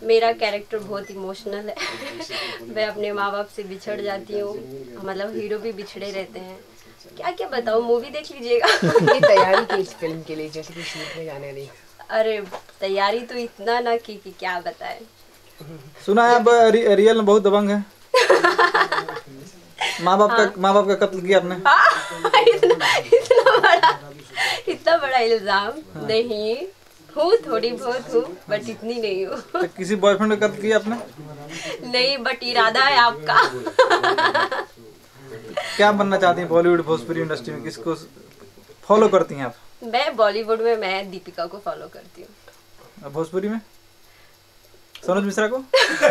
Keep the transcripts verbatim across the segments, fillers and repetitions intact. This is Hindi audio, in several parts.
मेरा कैरेक्टर बहुत इमोशनल है। मैं अपने माँ बाप से बिछड़ जाती हूँ, मतलब हीरो भी बिछड़े रहते हैं। क्या क्या बताऊँ, मूवी देख लीजिएगा। कितनी तैयारी की इस फिल्म के लिए, जैसे कि शूट में जाने वाली? अरे तैयारी तो इतना ना की कि क्या बताएं। सुना है अब रि, रियल में बहुत दबंग है। माँ बाप हाँ। का माँ बाप का कत्ल किया आपने। हाँ, इतना, इतना बड़ा इतना बड़ा इल्जाम। हाँ। नहीं हूँ, थोड़ी बहुत हूँ, बट इतनी नहीं हूँ। तो किसी बॉयफ्रेंड का कत्ल किया आपने? नहीं, बट इरादा है आपका। क्या बनना चाहती हैं बॉलीवुड भोजपुरी इंडस्ट्री में, किसको फॉलो करती हैं आप? मैं बॉलीवुड में मैं दीपिका को फॉलो करती हूँ। भोजपुरी में सनोज मिश्रा को?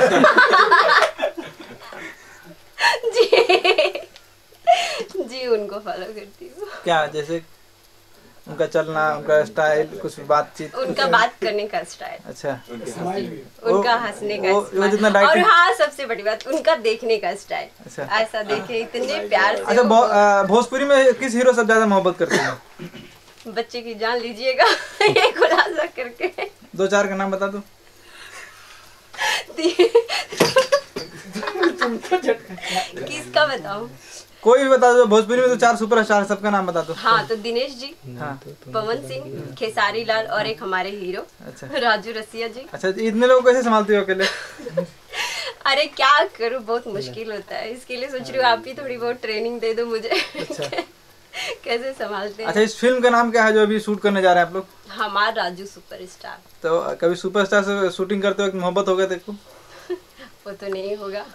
जी जी उनको फॉलो करती हूँ। क्या, जैसे उनका चलना, उनका स्टाइल, कुछ बातचीत, उनका बात करने का स्टाइल। अच्छा, उनका हंसने का वो, वो जितना स्टाइल, और हाँ सबसे बड़ी बात उनका देखने का स्टाइल। अच्छा, ऐसा देखे इतने प्यार से। अच्छा, भो, भोजपुरी में किस हीरो से ज्यादा मोहब्बत करते हैं? बच्चे की जान लीजिएगा। ये खुलासा करके दो चार का नाम बता दो। किसका बताऊं? कोई भी बता दो। भोजपुरी में तो चार सुपरस्टार, सबका नाम बता दो। हाँ तो दिनेश जी, हाँ, पवन सिंह, खेसारी लाल और एक हमारे हीरो अच्छा राजू रसिया जी। अच्छा, इतने लोग कैसे संभालते हो अकेले? अरे क्या करूँ, बहुत मुश्किल होता है। इसके लिए सोच रही हूँ आप ही थोड़ी बहुत ट्रेनिंग दे दो मुझे। अच्छा कैसे संभालते हैं। अच्छा, इस फिल्म का नाम क्या है जो अभी शूट करने जा रहे हैं आप लोग? हमारा राजू सुपरस्टार। तो कभी सुपरस्टार से शूटिंग करते वक्त मोहब्बत हो गया देखो? वो तो नहीं होगा।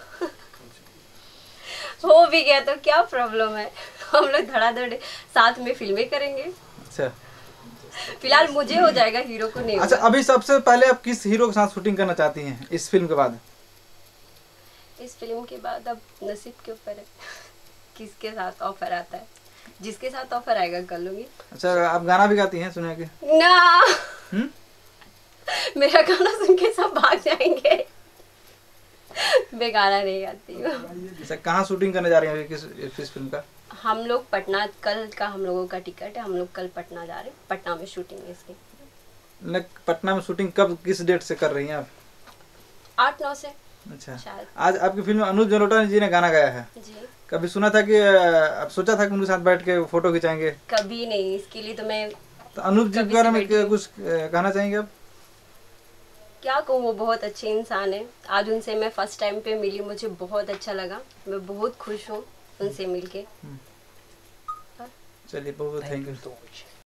हो भी गया तो क्या प्रॉब्लम है, हम लोग धड़ाधड़ साथ में फिल्में करेंगे। अच्छा, फिलहाल मुझे हो जाएगा, हीरो को नहीं अच्छा। होगा। अभी सबसे पहले आप किस हीरो के साथ शूटिंग करना चाहती हैं इस फिल्म के बाद? इस फिल्म के बाद अब नसीब के ऊपर है, किसके साथ ऑफर आता है। जिसके साथ ऑफर आएगा कर लूंगी। अच्छा, आप गाना भी गाती हैं सुने के? ना हुँ? मेरा गाना सुन के सब भाग जाएंगे। मैं गाना नहीं गाती हूँ। अच्छा, कहाँ शूटिंग करने जा रही हैं किस इस फिल्म का? हम लोग पटना, कल का हम लोगों का टिकट है, हम लोग कल पटना जा रहे हैं। पटना में शूटिंग है इसकी। न, पटना में शूटिंग कब, किस डेट से कर रही हैं आप? आठ नौ से। अच्छा, शायद। आज आपकी फिल्म में अनुज जलोटा जी ने गाना गाया है। जी। कभी सुना था कि आप सोचा था कि उनके साथ बैठ के फोटो खिंचाएंगे? कभी नहीं। इसके लिए तो मैं तो अनुज जी के बारे में कुछ कहना चाहेंगे आप? क्या कहूँ, वो बहुत अच्छे इंसान है। आज उनसे मैं फर्स्ट टाइम पे मिली, मुझे बहुत अच्छा लगा। मैं बहुत खुश हूँ उनसे मिलके। चलिए, बहुत थैंक यू।